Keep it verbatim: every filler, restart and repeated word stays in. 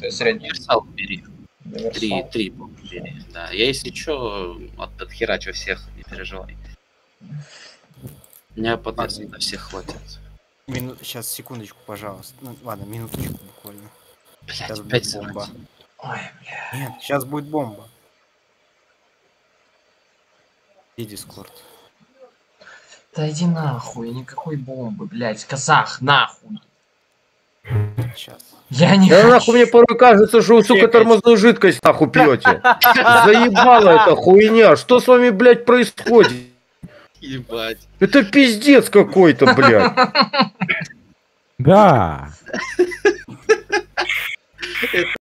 средний. Универсал бери. Универсал. Три, три бери. Да. Я, если что, от, отхерачу всех, не переживай. У меня подносит на всех хватит. Мину... Сейчас, секундочку, пожалуйста. Ну, ладно, минуточку буквально. Блять, Сейчас опять будет бомба. срать. Ой, бля. Нет, сейчас будет бомба. И дискорд. Да иди нахуй, никакой бомбы, блядь. Казах, нахуй. Сейчас. Я не Да хочу. нахуй мне порой кажется, что вы, сука, Чекать. тормозную жидкость нахуй пьете. Заебала эта хуйня. Что с вами, блядь, происходит? Ебать. Это пиздец какой-то, блядь. Да.